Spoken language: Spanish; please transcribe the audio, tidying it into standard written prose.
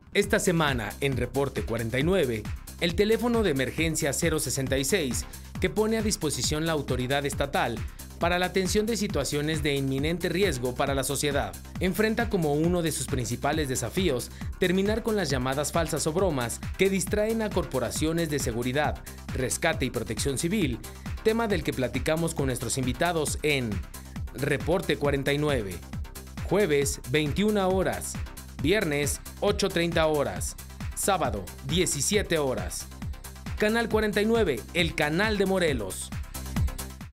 Esta semana, en Reporte 49, el teléfono de emergencia 066, que pone a disposición la autoridad estatal para la atención de situaciones de inminente riesgo para la sociedad, enfrenta como uno de sus principales desafíos terminar con las llamadas falsas o bromas que distraen a corporaciones de seguridad, rescate y protección civil, tema del que platicamos con nuestros invitados en Reporte 49. Jueves, 21 horas. Viernes, 8:30 horas. Sábado, 17 horas. Canal 49, el canal de Morelos.